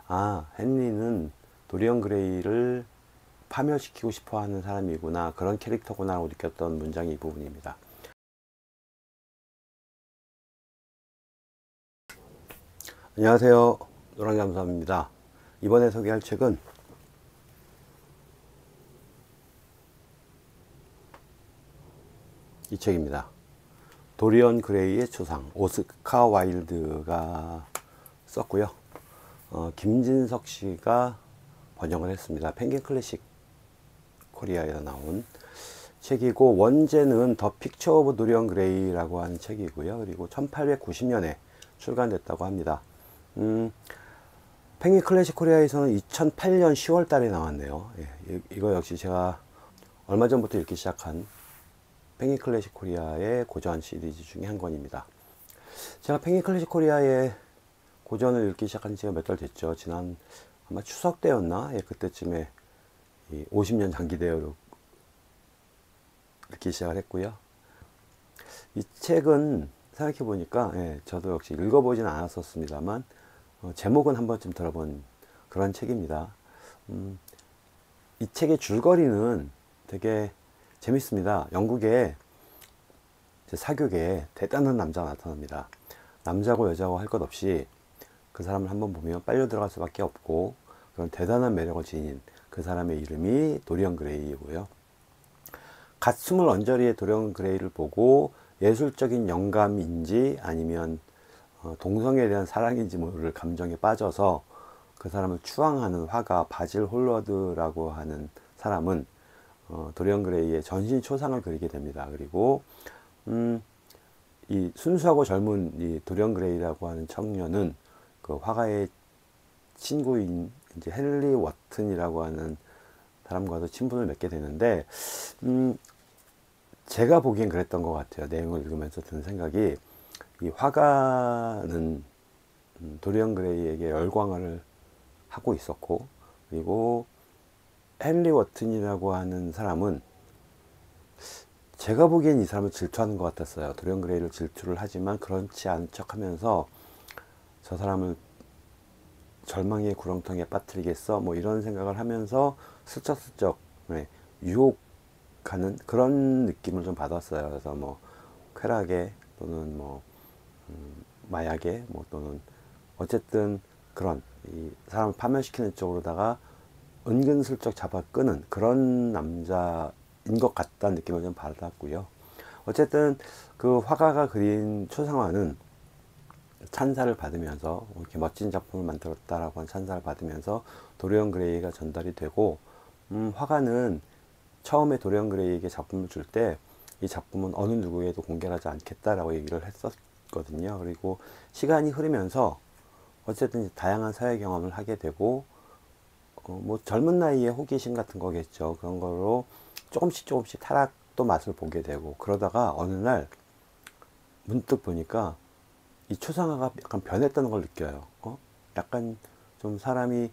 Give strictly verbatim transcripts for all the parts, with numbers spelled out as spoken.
아, 헨리는 도리언 그레이를 파멸시키고 싶어 하는 사람이구나, 그런 캐릭터구나 라고 느꼈던 문장이 이 부분입니다. 안녕하세요, 노랑잠수함입니다. 이번에 소개할 책은 이 책입니다. 도리언 그레이의 초상, 오스카 와일드가 썼고요. 어, 김진석 씨가 번역을 했습니다. 펭귄 클래식 코리아에서 나온 책이고, 원제는 더 픽처 오브 도리언 그레이라고 하는 책이고요. 그리고 천팔백구십 년에 출간됐다고 합니다. 음, 펭귄 클래식 코리아에서는 이천팔 년 시월 달에 나왔네요. 예, 이거 역시 제가 얼마 전부터 읽기 시작한 펭귄 클래식 코리아의 고전 시리즈 중에 한 권입니다. 제가 펭귄 클래식 코리아의 고전을 읽기 시작한 지가 몇 달 됐죠. 지난 아마 추석 때였나? 예, 그때쯤에 이 오십 년 장기 대여로 읽기 시작을 했고요. 이 책은 생각해 보니까, 예, 저도 역시 읽어보진 않았었습니다만 어, 제목은 한 번쯤 들어본 그런 책입니다. 음, 이 책의 줄거리는 되게 재밌습니다. 영국에 사교계에 대단한 남자가 나타납니다. 남자고 여자고 할 것 없이 그 사람을 한번 보면 빨려 들어갈 수밖에 없고, 그런 대단한 매력을 지닌 그 사람의 이름이 도리언 그레이이고요. 갓 스물 언저리의 도리언 그레이를 보고 예술적인 영감인지 아니면 동성애에 대한 사랑인지 모를 감정에 빠져서 그 사람을 추앙하는 화가 바질 홀러드라고 하는 사람은 어, 도리언 그레이의 전신 초상을 그리게 됩니다. 그리고 음, 이 순수하고 젊은 이 도리언 그레이라고 하는 청년은 그 화가의 친구인 이제 헨리 워튼이라고 하는 사람과도 친분을 맺게 되는데, 음, 제가 보기엔 그랬던 것 같아요. 내용을 읽으면서 드는 생각이, 이 화가는 도리언 그레이에게 열광을 하고 있었고, 그리고 헨리 워튼이라고 하는 사람은 제가 보기엔 이 사람을 질투하는 것 같았어요. 도리언 그레이를 질투를 하지만 그렇지 않은 척 하면서 저 사람을 절망의 구렁텅이에 빠뜨리겠어, 뭐 이런 생각을 하면서 슬쩍슬쩍, 네, 유혹하는 그런 느낌을 좀 받았어요. 그래서 뭐 쾌락에 또는 뭐 음, 마약에 뭐 또는 어쨌든 그런 이 사람을 파멸시키는 쪽으로다가 은근슬쩍 잡아 끄는 그런 남자인 것 같다는 느낌을 좀 받았고요. 어쨌든 그 화가가 그린 초상화는 찬사를 받으면서 이렇게 멋진 작품을 만들었다라고 한 찬사를 받으면서 도리언 그레이가 전달이 되고, 음, 화가는 처음에 도리언 그레이에게 작품을 줄 때 이 작품은 어느 누구에도 공개하지 않겠다라고 얘기를 했었거든요. 그리고 시간이 흐르면서 어쨌든 다양한 사회 경험을 하게 되고, 어, 뭐 젊은 나이에 호기심 같은 거겠죠. 그런 거로 조금씩 조금씩 타락도 맛을 보게 되고, 그러다가 어느 날 문득 보니까 이 초상화가 약간 변했다는 걸 느껴요. 어? 약간 좀 사람이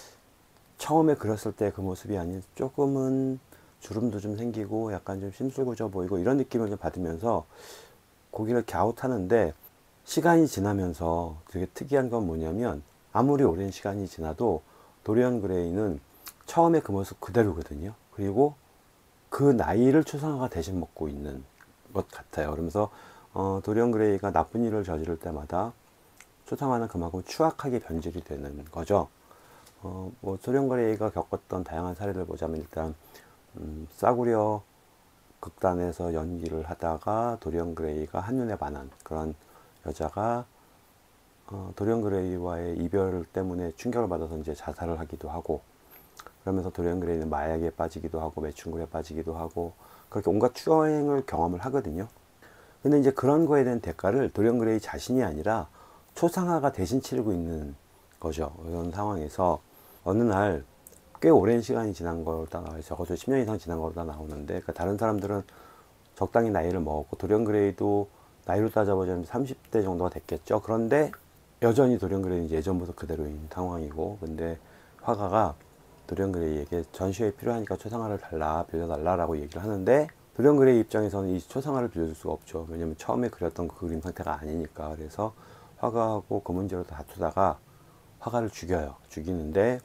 처음에 그렸을 때 그 모습이 아닌 조금은 주름도 좀 생기고 약간 좀 심술구져 보이고 이런 느낌을 좀 받으면서 고기를 갸웃하는데, 시간이 지나면서 되게 특이한 건 뭐냐면 아무리 오랜 시간이 지나도 도리언 그레이는 처음에 그 모습 그대로거든요. 그리고 그 나이를 초상화가 대신 먹고 있는 것 같아요. 그러면서 어, 도리언 그레이가 나쁜 일을 저지를 때마다 초상화는 그만큼 추악하게 변질이 되는 거죠. 어, 뭐 도리언 그레이가 겪었던 다양한 사례를 보자면 일단 음, 싸구려 극단에서 연기를 하다가 도리언 그레이가 한눈에 반한 그런 여자가 어, 도리언 그레이와의 이별 때문에 충격을 받아서 이제 자살을 하기도 하고, 그러면서 도리언 그레이는 마약에 빠지기도 하고 매춘굴에 빠지기도 하고 그렇게 온갖 추행을 경험을 하거든요. 근데 이제 그런 거에 대한 대가를 도리언 그레이 자신이 아니라 초상화가 대신 치르고 있는 거죠. 이런 상황에서 어느 날 꽤 오랜 시간이 지난 거로 다 나와요. 적어도 십 년 이상 지난 거로 다 나오는데, 그러니까 다른 사람들은 적당히 나이를 먹었고 도리언 그레이도 나이로 따져보자면 삼십 대 정도가 됐겠죠. 그런데 여전히 도리언 그레이는 예전부터 그대로인 상황이고, 근데 화가가 도리언 그레이에게 전시회에 필요하니까 초상화를 달라, 빌려달라라고 얘기를 하는데, 도리언 그레이 입장에서는 이 초상화를 빌려줄 수가 없죠. 왜냐면 처음에 그렸던 그 그림 상태가 아니니까. 그래서 화가하고 그 문제로 다투다가 화가를 죽여요. 죽이는데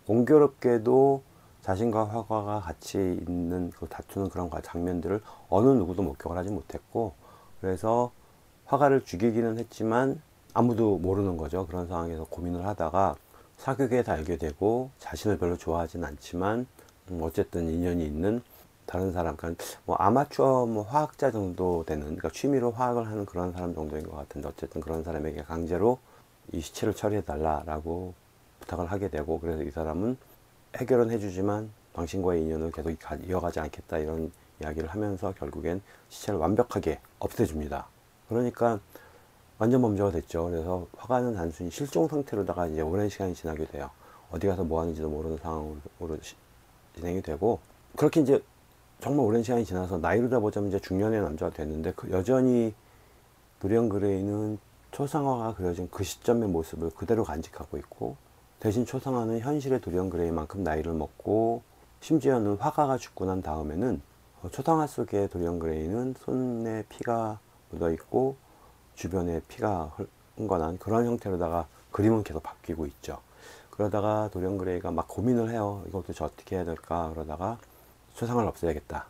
공교롭게도 자신과 화가가 같이 있는 그 다투는 그런 장면들을 어느 누구도 목격을 하지 못했고, 그래서 화가를 죽이기는 했지만 아무도 모르는 거죠. 그런 상황에서 고민을 하다가 사극에서 알게 되고, 자신을 별로 좋아하진 않지만 음 어쨌든 인연이 있는 다른 사람, 그러니까 뭐 아마추어 뭐 화학자 정도 되는, 그러니까 취미로 화학을 하는 그런 사람 정도인 것 같은데, 어쨌든 그런 사람에게 강제로 이 시체를 처리해 달라라고 부탁을 하게 되고, 그래서 이 사람은 해결은 해주지만 당신과의 인연을 계속 이어가지 않겠다 이런 이야기를 하면서 결국엔 시체를 완벽하게 없애줍니다. 그러니까 완전 범죄가 됐죠. 그래서 화가는 단순히 실종 상태로다가 이제 오랜 시간이 지나게 돼요. 어디 가서 뭐 하는지도 모르는 상황으로 시, 진행이 되고, 그렇게 이제 정말 오랜 시간이 지나서 나이로 다 보자면 이제 중년의 남자가 됐는데, 그 여전히 도리언 그레이는 초상화가 그려진 그 시점의 모습을 그대로 간직하고 있고, 대신 초상화는 현실의 도리언 그레이만큼 나이를 먹고, 심지어는 화가가 죽고 난 다음에는 초상화 속의 도리언 그레이는 손에 피가 묻어 있고 주변에 피가 흥건한 그런 형태로다가 그림은 계속 바뀌고 있죠. 그러다가 도리언 그레이가 막 고민을 해요. 이거 도대체 어떻게 해야 될까? 그러다가 초상화를 없애야겠다.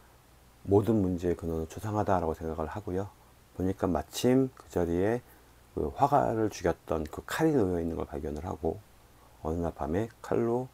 모든 문제의 근원은 초상화다라고 생각을 하고요. 보니까 마침 그 자리에 그 화가를 죽였던 그 칼이 놓여 있는 걸 발견을 하고, 어느 날 밤에 칼로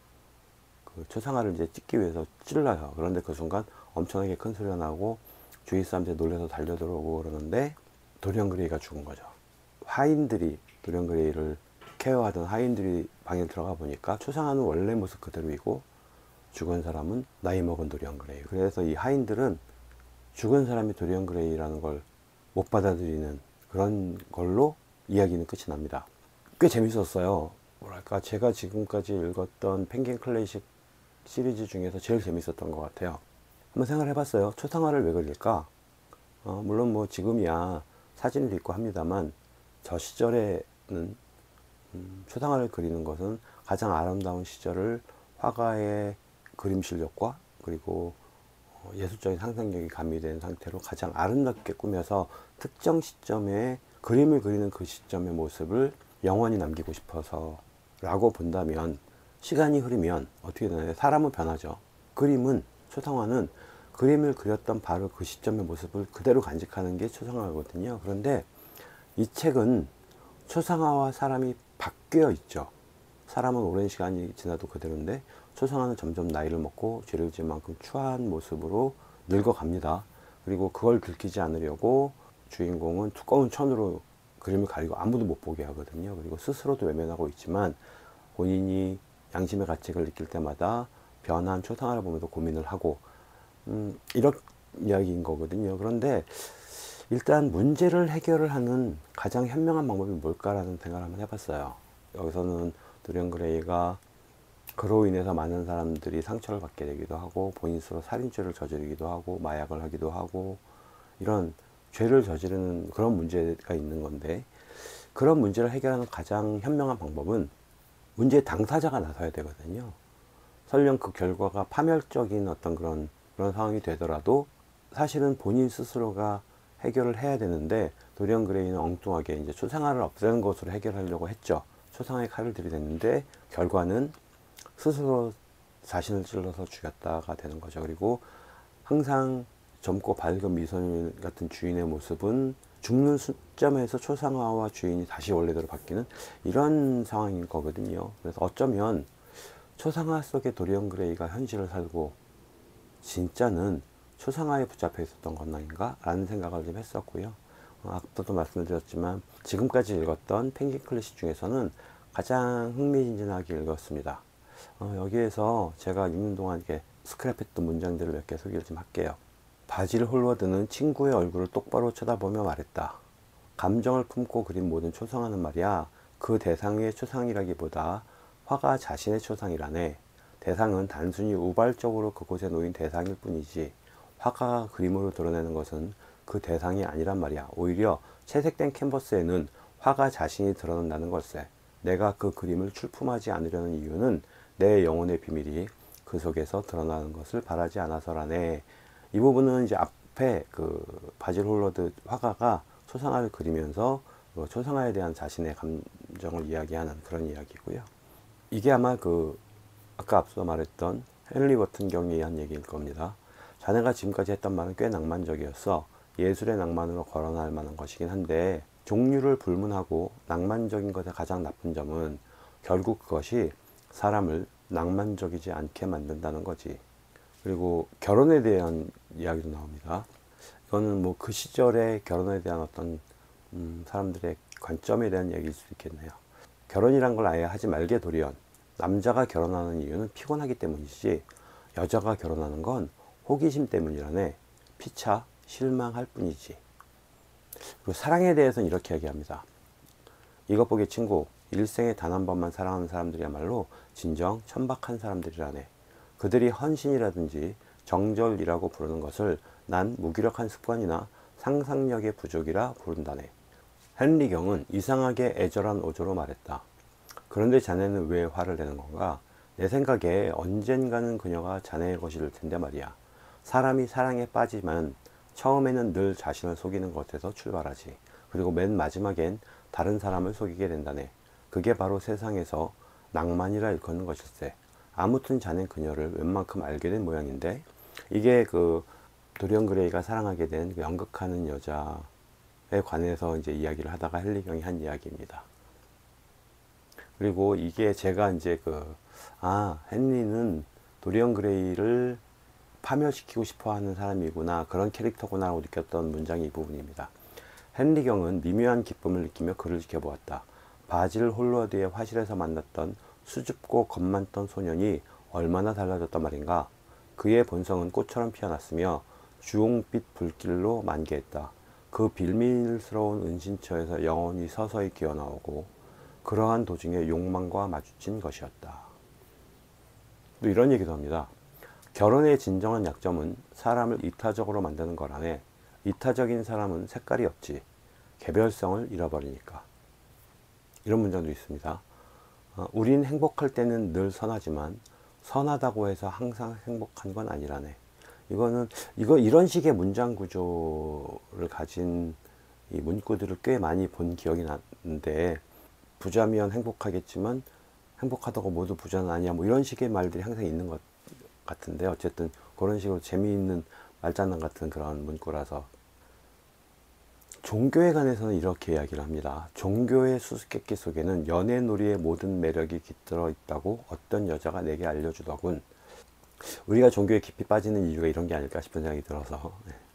그 초상화를 이제 찍기 위해서 찔러요. 그런데 그 순간 엄청나게 큰 소리가 나고 주위 사람들이 놀라서 달려들어오고 그러는데, 도리언 그레이가 죽은 거죠. 하인들이 도리언 그레이를 케어하던 하인들이 방에 들어가 보니까 초상화는 원래 모습 그대로이고 죽은 사람은 나이 먹은 도리언 그레이. 그래서 이 하인들은 죽은 사람이 도리언 그레이라는 걸 못 받아들이는 그런 걸로 이야기는 끝이 납니다. 꽤 재밌었어요. 뭐랄까, 제가 지금까지 읽었던 펭귄 클래식 시리즈 중에서 제일 재밌었던 것 같아요. 한번 생각을 해봤어요. 초상화를 왜 그릴까? 어, 물론 뭐 지금이야 사진도 있고 합니다만, 저 시절에는 음, 초상화를 그리는 것은 가장 아름다운 시절을 화가의 그림 실력과 그리고 어, 예술적인 상상력이 가미된 상태로 가장 아름답게 꾸며서 특정 시점에 그림을 그리는 그 시점의 모습을 영원히 남기고 싶어서 라고 본다면, 시간이 흐르면 어떻게 되나요? 사람은 변하죠. 그림은, 초상화는 그림을 그렸던 바로 그 시점의 모습을 그대로 간직하는 게 초상화거든요. 그런데 이 책은 초상화와 사람이 바뀌어 있죠. 사람은 오랜 시간이 지나도 그대로인데, 초상화는 점점 나이를 먹고 죄를 지은 만큼 추한 모습으로 늙어갑니다. 그리고 그걸 들키지 않으려고 주인공은 두꺼운 천으로 그림을 가리고 아무도 못 보게 하거든요. 그리고 스스로도 외면하고 있지만 본인이 양심의 가책을 느낄 때마다 변한 초상화를 보면서 고민을 하고, 음, 이런 이야기인 거거든요. 그런데 일단 문제를 해결을 하는 가장 현명한 방법이 뭘까라는 생각을 한번 해봤어요. 여기서는 도리언 그레이가 그로 인해서 많은 사람들이 상처를 받게 되기도 하고, 본인 스스로 살인죄를 저지르기도 하고, 마약을 하기도 하고, 이런 죄를 저지르는 그런 문제가 있는 건데, 그런 문제를 해결하는 가장 현명한 방법은 문제의 당사자가 나서야 되거든요. 설령 그 결과가 파멸적인 어떤 그런 그런 상황이 되더라도 사실은 본인 스스로가 해결을 해야 되는데, 도리언 그레이는 엉뚱하게 이제 초상화를 없애는 것으로 해결하려고 했죠. 초상화에 칼을 들이댔는데 결과는 스스로 자신을 찔러서 죽였다가 되는 거죠. 그리고 항상 젊고 밝은 미소년 같은 주인의 모습은 죽는 시점에서 초상화와 주인이 다시 원래대로 바뀌는 이런 상황인 거거든요. 그래서 어쩌면 초상화 속의 도리언 그레이가 현실을 살고 진짜는 초상화에 붙잡혀 있었던 건 아닌가 라는 생각을 좀 했었고요. 어, 아까도 말씀을 드렸지만 지금까지 읽었던 펭귄 클래식 중에서는 가장 흥미진진하게 읽었습니다. 어, 여기에서 제가 읽는 동안 이렇게 스크랩했던 문장들을 몇 개 소개를 좀 할게요. 바질 홀워드는 친구의 얼굴을 똑바로 쳐다보며 말했다. 감정을 품고 그린 모든 초상화는 말이야, 그 대상의 초상이라기보다 화가 자신의 초상이라네. 대상은 단순히 우발적으로 그곳에 놓인 대상일 뿐이지, 화가가 그림으로 드러내는 것은 그 대상이 아니란 말이야. 오히려 채색된 캔버스에는 화가 자신이 드러난다는 걸세. 내가 그 그림을 출품하지 않으려는 이유는 내 영혼의 비밀이 그 속에서 드러나는 것을 바라지 않아서라네. 이 부분은 이제 앞에 그 바질 홀워드 화가가 초상화를 그리면서 그 초상화에 대한 자신의 감정을 이야기하는 그런 이야기고요. 이게 아마 그 아까 앞서 말했던 헨리 워튼 경에 의한 얘기일 겁니다. 자네가 지금까지 했던 말은 꽤 낭만적이었어. 예술의 낭만으로 거론할 만한 것이긴 한데, 종류를 불문하고 낭만적인 것의 가장 나쁜 점은 결국 그것이 사람을 낭만적이지 않게 만든다는 거지. 그리고 결혼에 대한 이야기도 나옵니다. 이거는 뭐 그 시절의 결혼에 대한 어떤 음, 사람들의 관점에 대한 얘기일 수 있겠네요. 결혼이란 걸 아예 하지 말게 도리언. 남자가 결혼하는 이유는 피곤하기 때문이지 여자가 결혼하는 건 호기심 때문이라네. 피차 실망할 뿐이지. 그리고 사랑에 대해서는 이렇게 얘기합니다. 이것 보게 친구, 일생에 단 한 번만 사랑하는 사람들이야말로 진정 천박한 사람들이라네. 그들이 헌신이라든지 정절이라고 부르는 것을 난 무기력한 습관이나 상상력의 부족이라 부른다네. 헨리 경은 이상하게 애절한 어조로 말했다. 그런데 자네는 왜 화를 내는 건가? 내 생각에 언젠가는 그녀가 자네의 것일 텐데 말이야. 사람이 사랑에 빠지면 처음에는 늘 자신을 속이는 것에서 출발하지. 그리고 맨 마지막엔 다른 사람을 속이게 된다네. 그게 바로 세상에서 낭만이라 일컫는 것일세. 아무튼 자넨 그녀를 웬만큼 알게 된 모양인데, 이게 그 도리언 그레이가 사랑하게 된 그 연극하는 여자에 관해서 이제 이야기를 하다가 헨리 경이 한 이야기입니다. 그리고 이게 제가 이제 그, 아, 헨리는 도리언 그레이를 파멸시키고 싶어 하는 사람이구나, 그런 캐릭터구나 라고 느꼈던 문장이 이 부분입니다. 헨리 경은 미묘한 기쁨을 느끼며 그를 지켜보았다. 바질 홀로드의 화실에서 만났던 수줍고 겁 많던 소년이 얼마나 달라졌단 말인가. 그의 본성은 꽃처럼 피어났으며 주홍빛 불길로 만개했다. 그 비밀스러운 은신처에서 영혼이 서서히 기어나오고 그러한 도중에 욕망과 마주친 것이었다. 또 이런 얘기도 합니다. 결혼의 진정한 약점은 사람을 이타적으로 만드는 거라네. 이타적인 사람은 색깔이 없지. 개별성을 잃어버리니까. 이런 문장도 있습니다. 어, 우린 행복할 때는 늘 선하지만 선하다고 해서 항상 행복한 건 아니라네. 이거는 이거 이런 식의 문장 구조를 가진 이 문구들을 꽤 많이 본 기억이 나는데, 부자면 행복하겠지만 행복하다고 모두 부자는 아니야, 뭐 이런 식의 말들이 항상 있는 것 같은데, 어쨌든 그런 식으로 재미있는 말장난 같은 그런 문구라서. 종교에 관해서는 이렇게 이야기를 합니다. 종교의 수수께끼 속에는 연애놀이의 모든 매력이 깃들어 있다고 어떤 여자가 내게 알려주더군. 우리가 종교에 깊이 빠지는 이유가 이런 게 아닐까 싶은 생각이 들어서.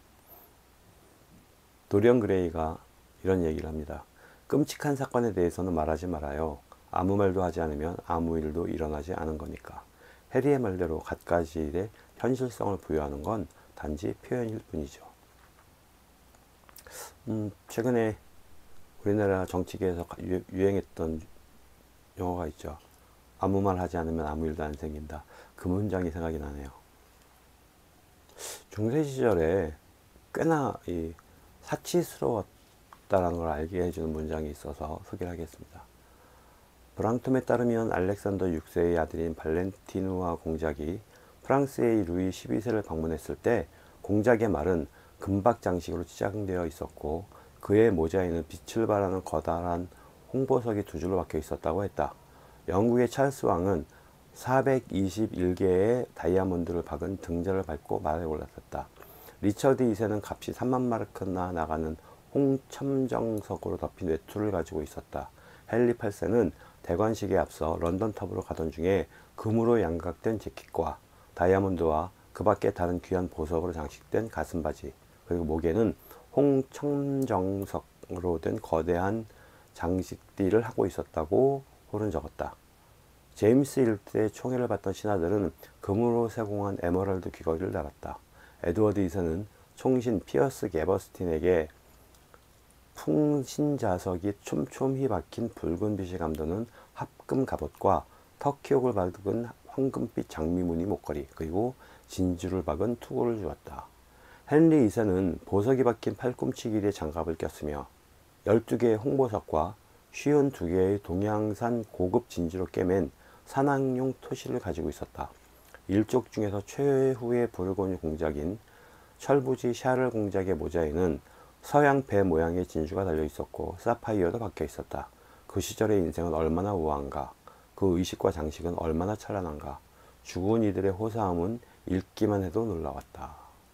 도리언 그레이가 이런 얘기를 합니다. 끔찍한 사건에 대해서는 말하지 말아요. 아무 말도 하지 않으면 아무 일도 일어나지 않은 거니까. 해리의 말대로 갖가지 일에 현실성을 부여하는 건 단지 표현일 뿐이죠. 음, 최근에 우리나라 정치계에서 유행했던 용어가 있죠. 아무 말 하지 않으면 아무 일도 안 생긴다. 그 문장이 생각이 나네요. 중세 시절에 꽤나 이 사치스러웠다라는 걸 알게 해주는 문장이 있어서 소개를 하겠습니다. 브랑툼에 따르면 알렉산더 육 세의 아들인 발렌티누아 공작이 프랑스의 루이 십이 세를 방문했을 때 공작의 말은 금박 장식으로 치장되어 있었고 그의 모자에는 빛을 발하는 커다란 홍보석이 두 줄로 박혀 있었다고 했다. 영국의 찰스 왕은 사백이십일 개의 다이아몬드를 박은 등자를 밟고 말에 올랐었다. 리처드 이 세는 값이 삼만 마르크나 나가는 홍첨정석으로 덮인 외투를 가지고 있었다. 헨리 팔 세는 대관식에 앞서 런던 탑으로 가던 중에 금으로 양각된 재킷과 다이아몬드와 그 밖에 다른 귀한 보석으로 장식된 가슴바지, 그리고 목에는 홍청정석으로 된 거대한 장식띠를 하고 있었다고 홀은 적었다. 제임스 일 세 총애를 받던 신하들은 금으로 세공한 에메랄드 귀걸이를 달았다. 에드워드 이 세는 총신 피어스 게버스틴에게 풍신자석이 촘촘히 박힌 붉은 빛이 감도는 합금 갑옷과 터키옥을 박은 황금빛 장미무늬 목걸이, 그리고 진주를 박은 투구를 주었다. 헨리 이 세는 보석이 박힌 팔꿈치 길이의 장갑을 꼈으며 열두 개의 홍보석과 쉰두 개의 동양산 고급 진주로 꿰맨 산악용 토시를 가지고 있었다. 일족 중에서 최후의 부르고뉴 공작인 철부지 샤를 공작의 모자에는 서양 배 모양의 진주가 달려 있었고 사파이어도 박혀 있었다. 그 시절의 인생은 얼마나 우아한가, 그 의식과 장식은 얼마나 찬란한가, 죽은 이들의 호사함은 읽기만 해도 놀라웠다.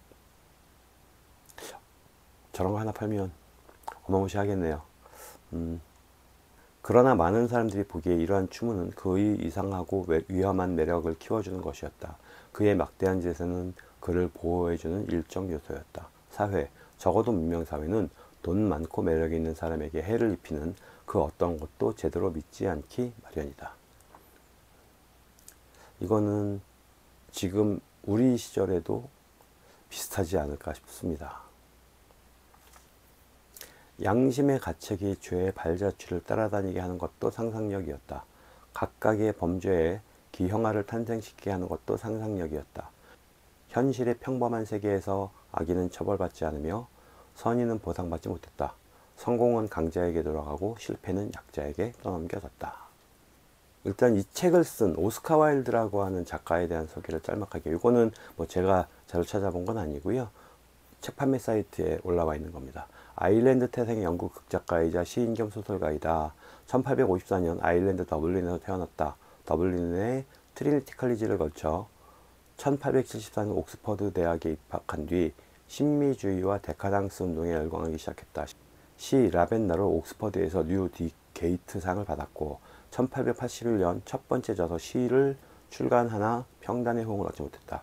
저런 거 하나 팔면 어마무시하겠네요. 음, 그러나 많은 사람들이 보기에 이러한 추문은 그의 이상하고 위험한 매력을 키워주는 것이었다. 그의 막대한 재산은 그를 보호해주는 일정 요소였다. 사회, 적어도 문명사회는 돈 많고 매력 있는 사람에게 해를 입히는 그 어떤 것도 제대로 믿지 않기 마련이다. 이거는 지금 우리 시절에도 비슷하지 않을까 싶습니다. 양심의 가책이 죄의 발자취를 따라다니게 하는 것도 상상력이었다. 각각의 범죄에 기형아를 탄생시키게 하는 것도 상상력이었다. 현실의 평범한 세계에서 악인은 처벌받지 않으며 선인은 보상받지 못했다. 성공은 강자에게 돌아가고 실패는 약자에게 떠넘겨졌다. 일단 이 책을 쓴 오스카 와일드라고 하는 작가에 대한 소개를 짤막하게, 이거는 뭐 제가 자료 찾아본 건 아니고요, 책 판매 사이트에 올라와 있는 겁니다. 아일랜드 태생의 영국 극작가이자 시인 겸 소설가이다. 천팔백오십사 년 아일랜드 더블린에서 태어났다. 더블린의 트리니티 칼리지를 거쳐 천팔백칠십사 년 옥스퍼드 대학에 입학한 뒤 신미주의와 데카당스 운동에 열광하기 시작했다. 시 라벤더로 옥스퍼드에서 뉴 디 게이트상을 받았고 천팔백팔십일 년 첫 번째 저서 시를 출간하나 평단의 호응을 얻지 못했다.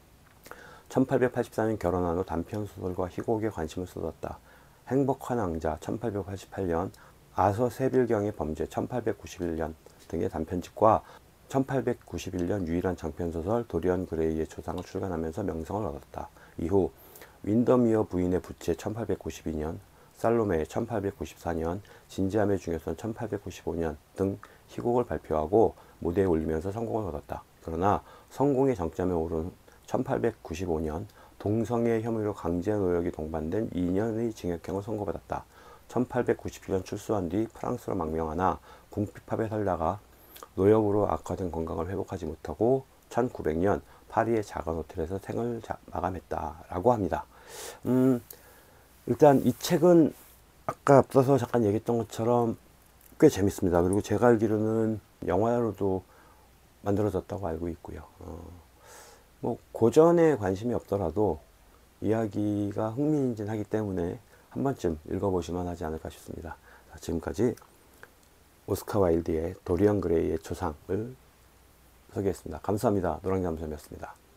천팔백팔십사 년 결혼한 후 단편소설과 희곡에 관심을 쏟았다. 행복한 왕자 천팔백팔십팔 년, 아서 세빌경의 범죄 천팔백구십일 년 등의 단편집과 천팔백구십일 년 유일한 장편소설 도리언 그레이의 초상을 출간하면서 명성을 얻었다. 이후 윈더미어 부인의 부채 천팔백구십이 년, 살로메 천팔백구십사 년, 진지함의 중요성 천팔백구십오 년 등 희곡을 발표하고 무대에 올리면서 성공을 얻었다. 그러나 성공의 정점에 오른 천팔백구십오 년 동성애 혐의로 강제 노역이 동반된 이 년의 징역형을 선고받았다. 천팔백구십칠 년 출소한 뒤 프랑스로 망명하나 궁핍합에 살다가 노역으로 악화된 건강을 회복하지 못하고 천구백 년 파리의 작은 호텔에서 생을 마감했다라고 합니다. 음, 일단 이 책은 아까 앞서서 잠깐 얘기했던 것처럼 꽤 재밌습니다. 그리고 제가 알기로는 영화로도 만들어졌다고 알고 있고요. 어, 뭐 고전에 관심이 없더라도 이야기가 흥미진진하기 때문에 한 번쯤 읽어보시면 하지 않을까 싶습니다. 자, 지금까지 오스카 와일드의 도리언 그레이의 초상을 소개했습니다. 감사합니다. 노랑잠수함이었습니다.